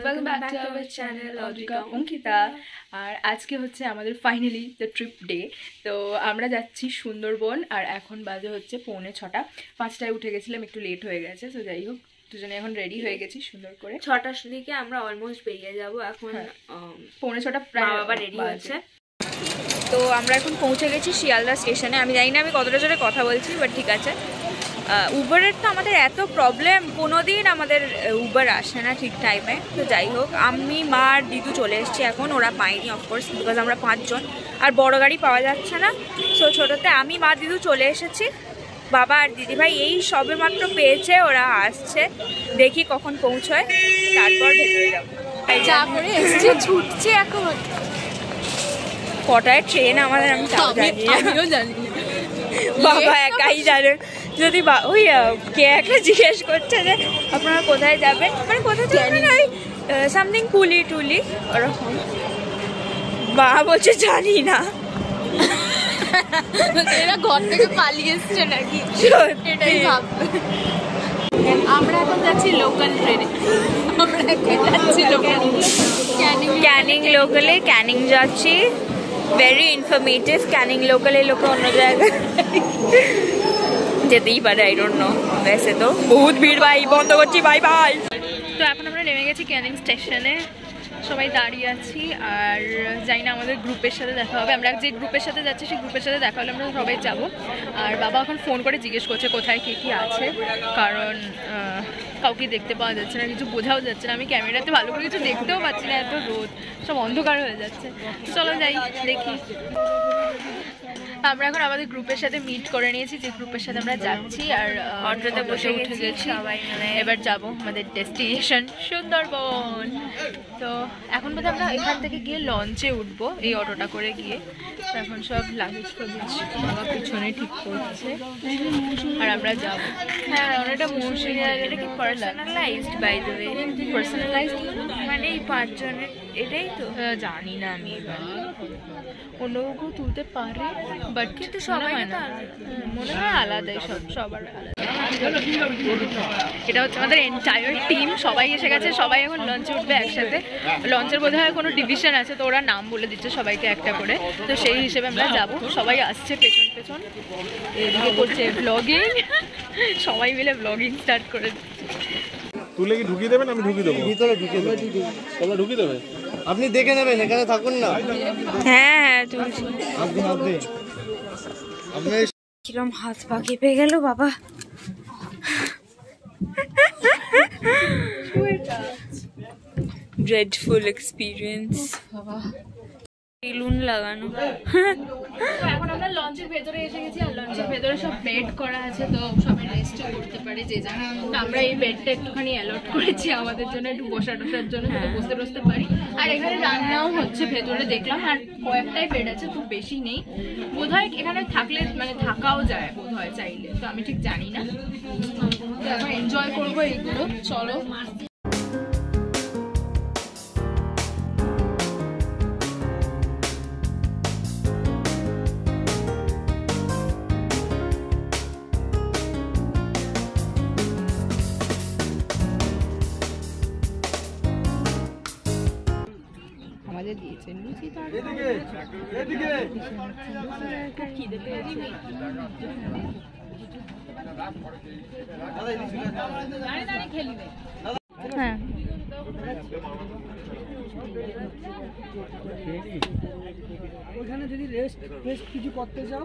Welcome back to our channel Adrika and Ankita. আর আজকে হচ্ছে আমাদের ফাইনালি দ্য ট্রিপ ডে। তো আমরা যাচ্ছি সুন্দরবন আর এখন বাজে হচ্ছে 6:45। 5টায় উঠে গেছিলাম, একটু লেট হয়ে গেছে। তো যাই হোক, দুজনে এখন রেডি হয়ে গেছি সুন্দর করে। 6টার দিকে আমরা অলমোস্ট বেরিয়ে যাব। এখন 6:45 প্রায় বাবা রেডি হচ্ছে। তো আমরা এখন পৌঁছে গেছি শিয়ালদা স্টেশনে। আমি জানি না আমি কতটা জোরে কথা বলছি, বাট ঠিক আছে। উবারের তো আমাদের এত প্রবলেম, কোনোদিন আমাদের উবার আসে না ঠিক টাইমে। তো যাই হোক, আমি মা আর দিদু চলে এসেছি এখন। ওরা পাইনি অফকোর্স, বিকজ আমরা 5 জন, আর বড় গাড়ি পাওয়া যাচ্ছে না। সো ছোটোতে আমি মা দিদু চলে এসেছি। বাবা আর দিদিভাই এই সবে মাত্র পেয়েছে, ওরা আসছে। দেখি কখন পৌঁছয়, তারপর ভেতরে যাবো। ছুটছে এখন কটায় ট্রেন আমাদের, আমি তাও জানি। বাবা একাই জানে। যদি ওই কে একটা জিজ্ঞেস করছে যে আপনারা কোথায় যাবেন, মানে কোথায় যাবেন, ওই সামথিং কুলি টুলি ওরকম। বাবা বলছে জানি না। এরা ঘর থেকে পালিয়ে এসছে নাকি, এটাই ভাববে। আমরা এখন যাচ্ছি লোকাল ট্রেনে। আমরা এখন যাচ্ছি ক্যানিং লোকালে। ক্যানিং যাচ্ছি, ভেরি ইনফরমেটিভ। ক্যানিং লোকালে লোকে অন্য জায়গায় যেতেই পারে, আই ডোন্ট নো। वैसे তো বহুত ভিড়, ভাই বন্ধ করছি, বাই বাই। তো এখন আমরা নেমে গেছি ক্যানিং স্টেশনে, সবাই দাঁড়িয়ে আছি। আর জানি না আমাদের গ্রুপের সাথে দেখা হবে। আমরা যে গ্রুপের সাথে যাচ্ছি সেই গ্রুপের সাথে দেখা হলে আমরা সবাই যাব। আর বাবা এখন ফোন করে জিজ্ঞেস করছে কোথায় কে কী আছে, কারণ কাউকে দেখতে পাওয়া যাচ্ছে না, কিছু বোঝাও যাচ্ছে না। আমি ক্যামেরাতে ভালো করে কিছু দেখতেও পাচ্ছি না, এত রোদ, সব অন্ধকার হয়ে যাচ্ছে। চলো যাই, দেখি। আমরা এখন আমাদের গ্রুপের সাথে মিট করে নিয়েছি, যে গ্রুপের সাথে আমরা যাচ্ছি। আর অটোতে বসে উঠে গেছি সবাই মিলে। এবার যাব আমাদের ডেস্টিনেশন সুন্দরবন। তো এখন বোধহয় আমরা এখান থেকে গিয়ে লঞ্চে উঠবো, এই অটোটা করে গিয়ে। এখন সব লাগেজ ফগেজ বাবা পিছনে ঠিক করছে আর আমরা যাব। হ্যাঁ, অনেকটা মৌসুমী। এটা কি personalized by the way? Personalized মানে এই 5 জনের এটাই তো জানি না আমি। এবার অন্য কেউ তুলতে পারে, বাট কিন্তু সবাই মনে হয় আলাদাই, সবার আলাদা। এটা হচ্ছে আমাদের এন্টায়ার টিম, সবাই এসে গেছে। সবাই এখন লঞ্চে উঠবে একসাথে। লঞ্চের বোধহয় কোনো ডিভিশন আছে, তো ওরা নাম বলে দিচ্ছে সবাইকে একটা করে। তো সেই হিসেবে আমরা যাব। সবাই আসছে পেছন পেছন, এদিকে করছে ব্লগিং। সবাই মিলে ব্লগিং স্টার্ট করে তুলে কি ঢুকিয়ে দেবেন? আমি ঢুকিয়ে দেবো ভিতরে, ঢুকিয়ে দেবো। তোমরা ঢুকিয়ে দেবে, আপনি দেখে নেবেন, এখানে থাকুন না। হ্যাঁ তুলছি। কিরম হাত পা কেঁপে গেল বাবা। dreadful experience বাবা। বেলুন লাগানো। এখন আমরা লঞ্চের ভেতরে এসে গেছি, আর লঞ্চের ভেতরে সব বেড করা আছে, তো সবাই রেস্ট করতে পারে যে যার। আমরা এই বেডটা একটুখানি অ্যালট করেছি আমাদের জন্য, একটু বসার জন্য, যাতে বসতে বসতে পারি। আর এখানে রান্নাও হচ্ছে ভেতরে, দেখলাম। আর কয়েকটাই বেড আছে, খুব বেশি নেই বোধহয়। এখানে থাকলে মানে থাকাও যায় বোধহয় চাইলে, তো আমি ঠিক জানি না। তো এখন এনজয় করবো এইগুলো। চলো। দিয়েছেন লুচি, খিদে পেয়েছে। হ্যাঁ, ওখানে যদি রেস্ট কিছু করতে চাও।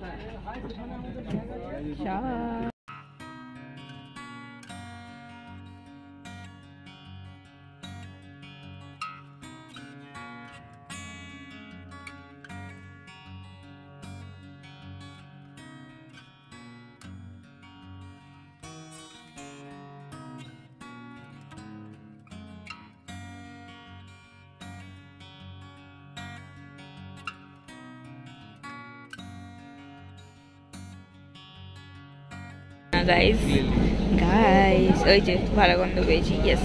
গাইস ওই যে ভালো গন্ধ পেয়েছি। ইয়েস,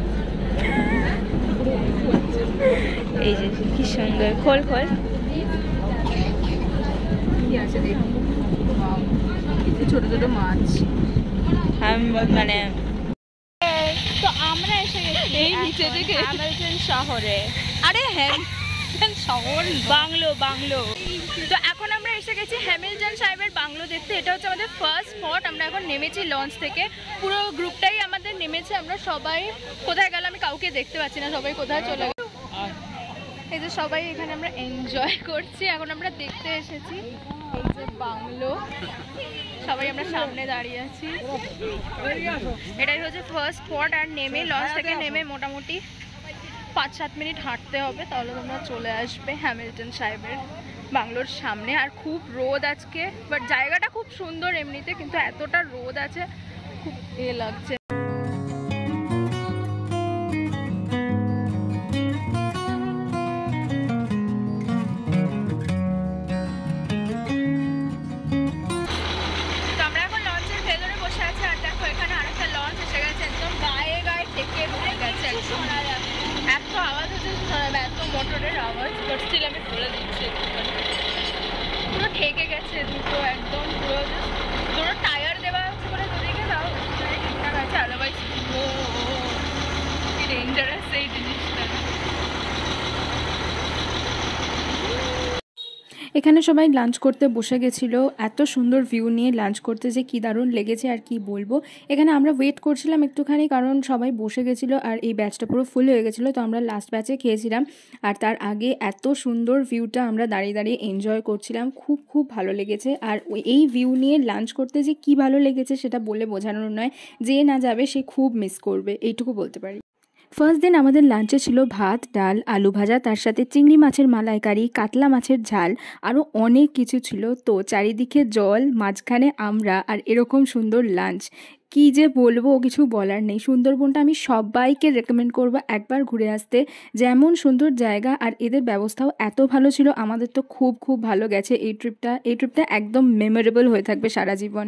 এই যে কি সুন্দর। খোল খোল। ছোট ছোট মাছ। মানে তো আমরা এসে গেছি এই নিচে থেকে হ্যামিল্টন শহরে। আরে হ্যামিল্টন শহর বাংলো। তো এখন আমরা এসে গেছি হ্যামিল্টন সাহেবের বাংলো দেখতে। এটা হচ্ছে আমাদের ফার্স্ট স্পট। আমরা এখন নেমেছি লঞ্চ থেকে, পুরো গ্রুপটাই আমাদের নেমেছে। আমরা সবাই কোথায় গেল আমি কাউকে দেখতে পাচ্ছি না, সবাই কোথায় চলে গেল। এই যে সবাই এখানে আমরা এনজয় করছি। এখন আমরা দেখতে এসেছি এই যে বাংলো, সবাই আমরা সামনে দাঁড়িয়ে আছি। এটাই হচ্ছে ফার্স্ট স্পট। আর নেমে লঞ্চ থেকে নেমে মোটামুটি 5-7 মিনিট হাঁটতে হবে, তাহলে তোমরা চলে আসবে হ্যামিল্টন সাহেবের বাংলোর সামনে। আর খুব রোদ আজকে, বাট জায়গাটা খুব সুন্দর এমনিতে, কিন্তু এতটা রোদ আছে খুব লাগছে। এত আওয়াজ হচ্ছে, এত মোটরের আওয়াজ, বাট স্টিল আমি বলে দিচ্ছি পুরো ঠেকে গেছে দুটো, একদম পুরো দুটো টায়ার দেওয়া হচ্ছে বলে দুদিকে, তাও ঠিকঠাক আছে, আদারওয়াইজ ডেঞ্জারাস এই জিনিসটা। এখানে সবাই লাঞ্চ করতে বসে গেছিলো। এত সুন্দর ভিউ নিয়ে লাঞ্চ করতে যে কী দারুণ লেগেছে আর কি বলবো। এখানে আমরা ওয়েট করছিলাম একটুখানি, কারণ সবাই বসে গেছিলো আর এই ব্যাচটা পুরো ফুল হয়ে গেছিলো, তো আমরা লাস্ট ব্যাচে খেয়েছিলাম। আর তার আগে এত সুন্দর ভিউটা আমরা দাঁড়িয়ে দাঁড়িয়ে এনজয় করছিলাম, খুব ভালো লেগেছে। আর এই ভিউ নিয়ে লাঞ্চ করতে যে কী ভালো লেগেছে সেটা বলে বোঝানোর নয়, যে না যাবে সে খুব মিস করবে, এইটুকু বলতে পারি। ফার্স্ট দিন আমাদের লাঞ্চে ছিল ভাত, ডাল, আলু ভাজা, তার সাথে চিংড়ি মাছের মালাইকারি, কাতলা মাছের ঝাল, আরও অনেক কিছু ছিল। তো চারিদিকে জল, মাঝখানে আমরা, আর এরকম সুন্দর লাঞ্চ, কি যে বলবো কিছু বলার নেই। সুন্দরবনটা আমি সবাইকে রেকমেন্ড করবো একবার ঘুরে আসতে, যেমন সুন্দর জায়গা আর এদের ব্যবস্থাও এত ভালো ছিল। আমাদের তো খুব ভালো গেছে এই ট্রিপটা একদম মেমোরেবল হয়ে থাকবে সারা জীবন।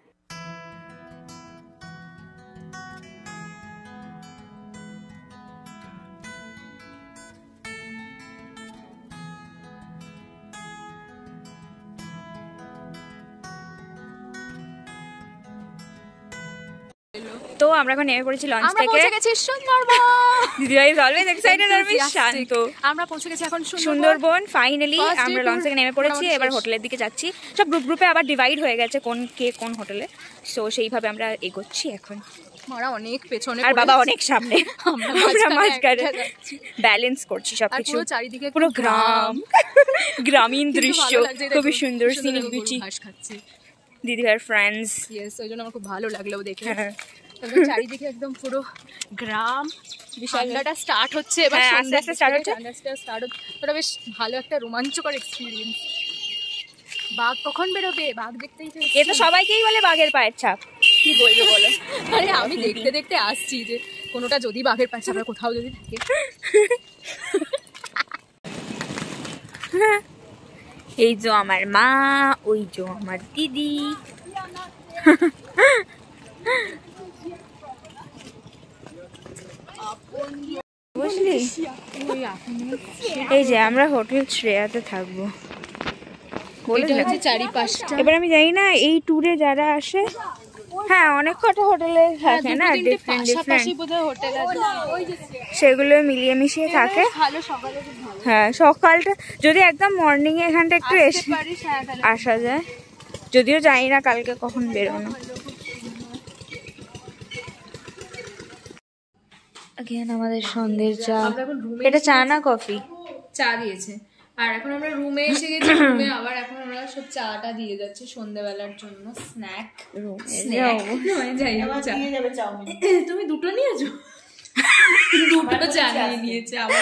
তো আমরা এখন নেমে পড়েছি লঞ্চ থেকে। আমরা পৌঁছে গেছি সুন্দরবন। দিদিভাই ইজ অলওয়েজ এক্সাইটেড আর আমি শান্ত। আমরা পৌঁছে গেছি এখন সুন্দরবন। ফাইনালি আমরা লঞ্চ থেকে নেমে পড়েছি, এবার হোটেলের দিকে যাচ্ছি। সব গ্রুপে আবার ডিভাইড হয়ে গেছে কোন হোটেলে, সো সেইভাবে আমরা এগোচ্ছি এখন। মারা অনেক পেছনে আর বাবা অনেক সামনে, আমরা মাঝখানে ব্যালেন্স করছি সবকিছু। চারিদিকে পুরো গ্রামীণ দৃশ্য, খুবই সুন্দর সিনিক বিউটি। দিদিভাইয়ের ফ্রেন্ডস, ইয়েস, ওই জন্য আমার খুব ভালো লাগলো দেখে। চারিদিকে একদম পুরো গ্রাম, বিশালটা স্টার্ট হচ্ছে এবার, আস্তে স্টার্ট হচ্ছে। ওটা বেশ ভালো একটা রোমাঞ্চকর এক্সপিরিয়েন্স। বাঘ কখন বেরোবে, বাঘ দেখতেই এ তো সবাইকেই বলে বাঘের পায়ের ছাপ, কি বলবো বলো। আরে আমি দেখতে আসছি যে কোনোটা যদি বাঘের পায়ের ছাপ কোথাও যদি থাকে। এই যে আমার মা, ওই যে আমার দিদি। বুঝলি, এই যে আমরা হোটেল শ্রেয়াতে থাকবো। চারিপাশটা এবার আমি জানি না এই ট্যুরে যারা আসে, হ্যাঁ অনেক কটা হোটেলে থাকে না, ডিফারেন্ট সেগুলো মিলিয়ে মিশিয়ে থাকে। হ্যাঁ সকালটা যদি একদম মর্নিং এ এখানটা একটু এসে আসা যায়, যদিও জানি না কালকে কখন বেরোনো। আমাদের সন্ধ্যের চা, এটা চা না কফি? চা দিয়েছে। আর এখন আমরা রুমে এসে গেছি, রুমে আবার এখন আমরা সব চাটা দিয়ে যাচ্ছে সন্ধ্যাবেলার জন্য স্ন্যাক। তুমি দুটো নিয়েছো? দুটো চা নিয়েছে আবার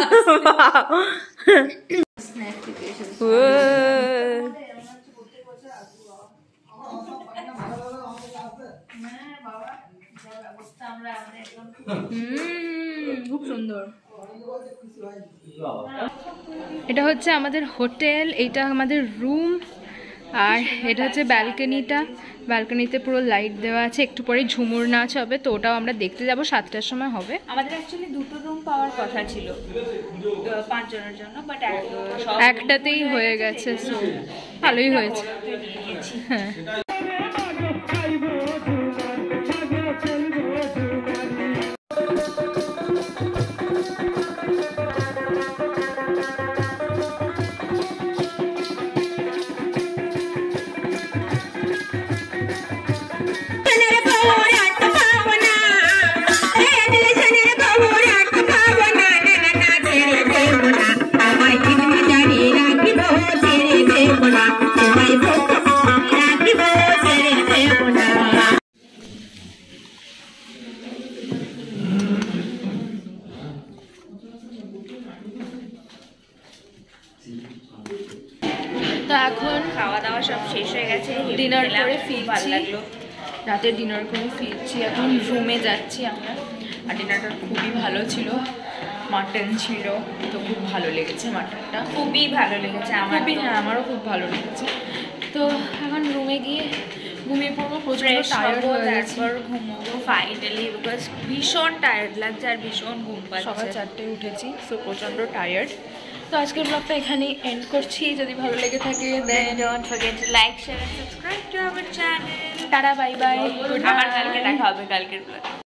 স্ন্যাক খেতে এসেছে। খুব সুন্দর। এটা হচ্ছে আমাদের হোটেল, এটা আমাদের রুম, আর এটা হচ্ছে ব্যালকনিটা। ব্যালকনিতে পুরো লাইট দেওয়া আছে, একটু পরে ঝুমুর নাচ হবে, তো ওটাও আমরা দেখতে যাবো, 7টার সময় হবে। আমাদের অ্যাকচুয়ালি দুটো রুম পাওয়ার কথা ছিল 5 জনের জন্য, বাট একটাতেই হয়ে গেছে, সো ভালোই হয়েছে। হ্যাঁ তো এখন খাওয়া দাওয়া সব শেষ হয়ে গেছে, ডিনার করে ভালো ফিরছি, লাগলো। রাতে ডিনার করে ফিরছি, এখন রুমে যাচ্ছি আমরা। আর ডিনারটা খুবই ভালো ছিল, মাটন ছিল, তো খুব ভালো লেগেছে মাটনটা, খুবই ভালো লেগেছে আমার। হ্যাঁ আমারও খুব ভালো লেগেছে। তো এখন রুমে গিয়ে ঘুমিয়ে পড়বো, প্রচুর টায়ার্ড হয়ে গেছে, তারপর ঘুমোবো ফাইনালি, বিকজ ভীষণ টায়ার্ড লাগছে আর ভীষণ ঘুম পাচ্ছে। সকাল 4টায় উঠেছি, সো প্রচণ্ড টায়ার্ড। তো আজকের ব্লগটা এখানেই এন্ড করছি। যদি ভালো লেগে থাকে then don't forget to like, share and subscribe to our channel. Tata, bye bye, আবার কালকে দেখা হবে কালকের ব্লগে।